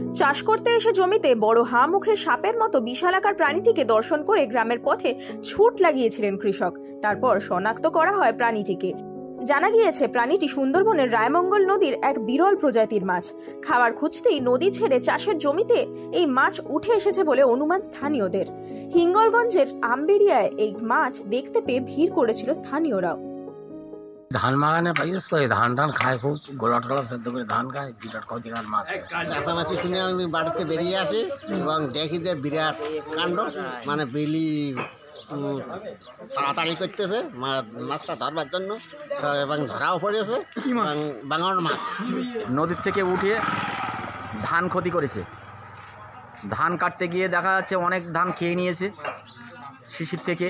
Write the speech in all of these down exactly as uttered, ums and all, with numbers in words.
চাষ করতে এসে জমিতে বড় হাঁ মুখের সাপের মতো বিশালাকার প্রাণীটিকে দর্শন করে গ্রামের পথে ছুট লাগিয়েছিলেন কৃষক। তারপর শনাক্ত করা হয় প্রাণীটিকে। জানা গিয়েছে প্রাণীটি সুন্দরবনের রায়মঙ্গল নদীর এক বিরল প্রজাতির মাছ। খাবার খুঁজতেই নদী ছেড়ে চাষের জমিতে এই মাছ উঠে এসেছে বলে অনুমান স্থানীয়দের। হিঙ্গলগঞ্জের আমবেড়িয়ায় এই মাছ দেখতে পেয়ে ভিড় করেছিল স্থানীয়রাও। ধান বাগানে পাইছিস তো, ধান টান খায় খুব, গোলা টোলা সেদ্ধ করে ধান খায়, বিরাট ক্ষতিকার মাছ। চাষামাছি শুনে আমি বাড়িতে বেরিয়ে আসি এবং দেখি যে বিরাট কাণ্ড, মানে বিলি তাড়াতাড়ি করতেছে মাছটা ধরবার জন্য এবং ধরাও পড়েছে। বাঙার মাছ নদীর থেকে উঠে ধান ক্ষতি করেছে। ধান কাটতে গিয়ে দেখা যাচ্ছে অনেক ধান খেয়ে নিয়েছে শিশির থেকে।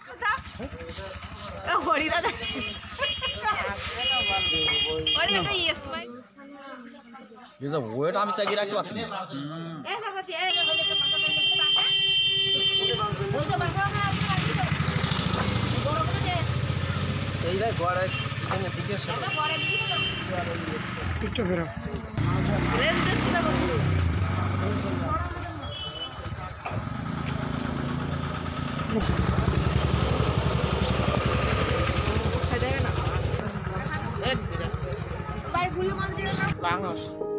ওয়েট আমি চাকিয়ে রাখতে পারতাম না। বাংলা